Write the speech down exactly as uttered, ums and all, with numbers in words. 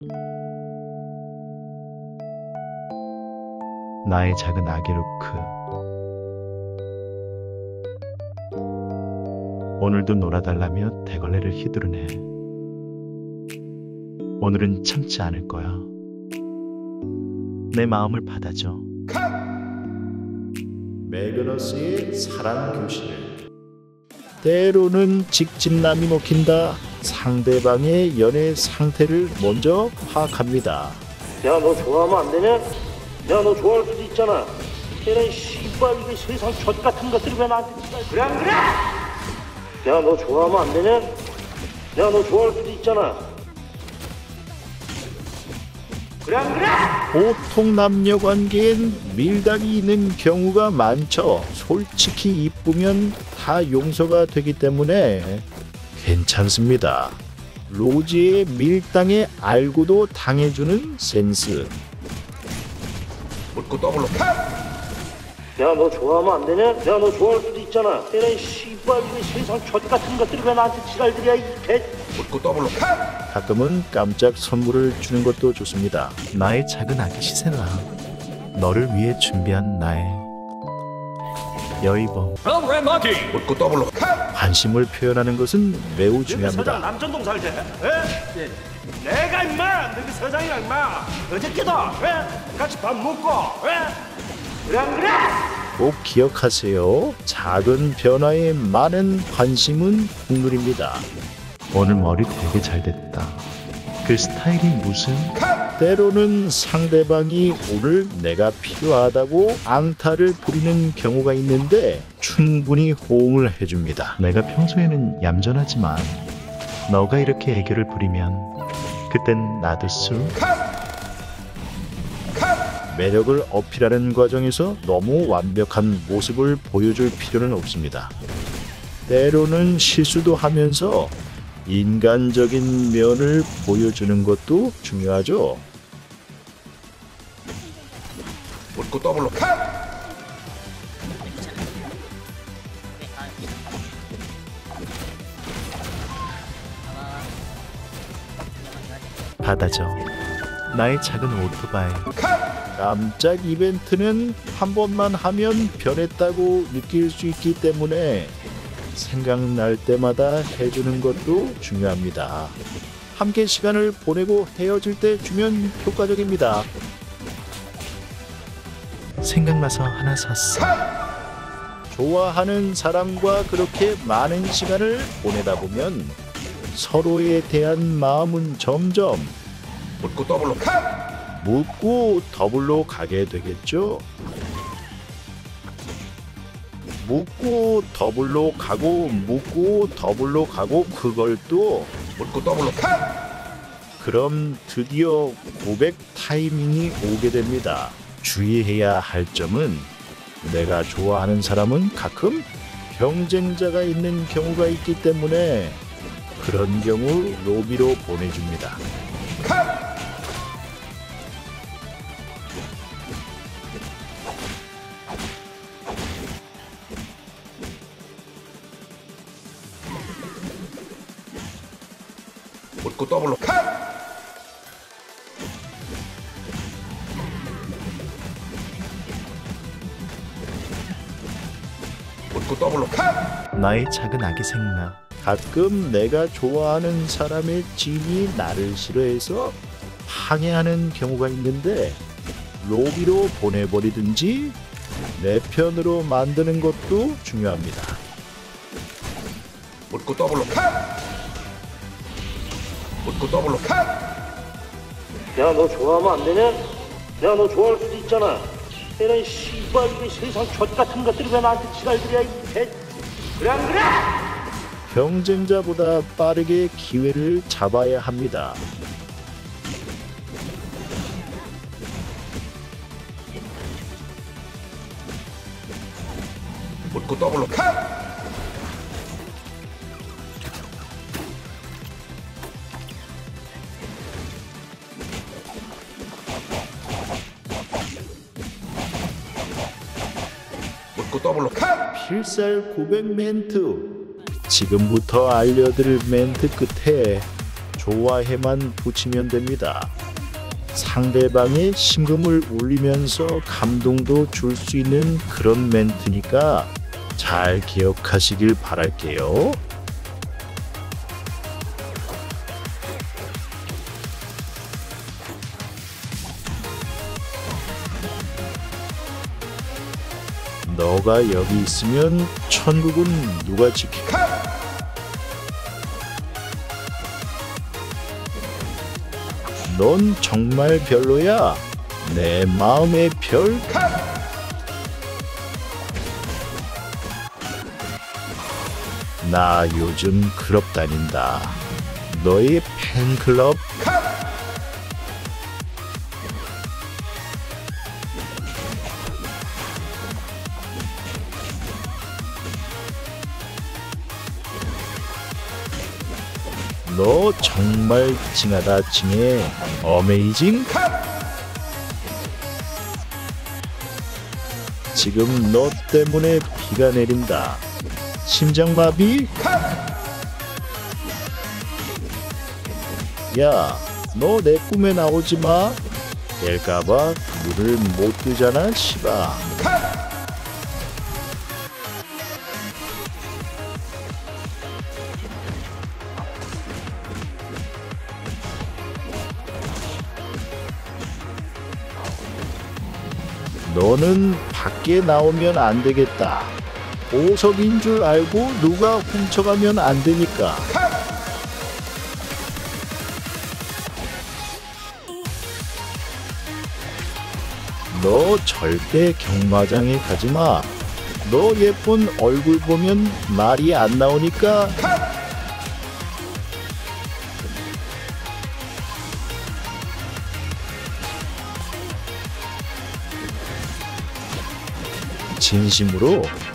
나의 작은 아기 루크. 오늘도 놀아달라며 대걸레를 휘두르네. 오늘은 참지 않을 거야. 내 마음을 받아줘. 매그너스의 사랑 교실. 때로는 직진남이 먹힌다. 상대방의 연애 상태를 먼저 파악합니다. 야, 너 좋아하면 안 되냐? 야, 너 좋아할 수도 있잖아. 걔는 씨발 이게 세상 젖 같은 것들이 왜 나한테 지랄. 그래 안 그래? 야, 너 좋아하면 안 되냐? 야, 너 좋아할 수도 있잖아. 그래 안 그래? 보통 남녀 관계엔 밀당이 있는 경우가 많죠. 솔직히 이쁘면 다 용서가 되기 때문에 괜찮습니다. 로지의 밀당에 알고도 당해주는 센스. 묻고 더블로 야, 너 좋아하면 안 되냐? 야, 너 좋아할 수도 있잖아. 걔는 씨발 이게 세상 젖 같은 것들이 왜 나한테 지랄들이야 이 개. 묻고 더블로 가끔은 깜짝 선물을 주는 것도 좋습니다. 나의 작은 아기 시세나, 너를 위해 준비한 나의 여의봉. 묻고 더블로 관심을 표현하는 것은 매우 중요합니다. 남전동 살지? 예? 내가 임마 너희 서장이랑 임마 어저께도 예? 같이 밥 먹고 예? 그래 안 그래? 꼭 기억하세요. 작은 변화에 많은 관심은 국룰입니다. 오늘 머리 되게 잘 됐다. 그 스타일이 무슨? 때로는 상대방이 오늘 내가 필요하다고 앙탈을 부리는 경우가 있는데 충분히 호응을 해줍니다. 내가 평소에는 얌전하지만 너가 이렇게 애교를 부리면 그땐 나도 술. 매력을 어필하는 과정에서 너무 완벽한 모습을 보여줄 필요는 없습니다. 때로는 실수도 하면서 인간적인 면을 보여주는 것도 중요하죠. 묻고 더블로 받아줘. 나의 작은 오토바이. 깜짝 이벤트는 한 번만 하면 변했다고 느낄 수 있기 때문에 생각날 때마다 해주는 것도 중요합니다. 함께 시간을 보내고 헤어질 때 주면 효과적입니다. 생각나서 하나 샀어. 좋아하는 사람과 그렇게 많은 시간을 보내다 보면 서로에 대한 마음은 점점 묻고 더블로 묻고 더블로 가게 되겠죠. 묻고 더블로 가고 묻고 더블로 가고 그걸 또 묻고 더블로 그럼 드디어 고백 타이밍이 오게 됩니다. 주의해야 할 점은 내가 좋아하는 사람은 가끔 경쟁자가 있는 경우가 있기 때문에 그런 경우 로비로 보내줍니다. 묻고 더블로 묻고 더블로 나의 작은 아기 생나. 가끔 내가 좋아하는 사람의 지인이 나를 싫어해서 항해하는 경우가 있는데 로비로 보내버리든지 내 편으로 만드는 것도 중요합니다. 묻고 더블로 묻고 더블로 야, 너 좋아하면 안 되냐? 야, 너 좋아할 수도 있잖아. 걔는 씨발 이게 세상 젖 같은 것들이 왜 나한테 지랄들이야 이 개. 그래 안 그래? 경쟁자보다 빠르게 기회를 잡아야 합니다. 묻고 더블로 묻고 더블로 필살 고백 멘트. 지금부터 알려드릴 멘트 끝에 좋아해만 붙이면 됩니다. 상대방의 심금을 울리면서 감동도 줄 수 있는 그런 멘트니까 잘 기억하시길 바랄게요. 너가 여기 있으면 천국은 누가 지킬까? 넌 정말 별로야. 내 마음의 별. 나 요즘 클럽 다닌다. 너의 팬클럽. 너 정말 징하다 징해. 어메이징. 지금 너 때문에 비가 내린다. 심장마비. 야, 너 내 꿈에 나오지 마. 될까봐 눈을 못 뜨잖아, 시바. 너는 밖에 나오면 안 되겠다. 보석인 줄 알고 누가 훔쳐가면 안 되니까. 너 절대 경마장에 가지 마. 너 예쁜 얼굴 보면 말이 안 나오니까. 진심으로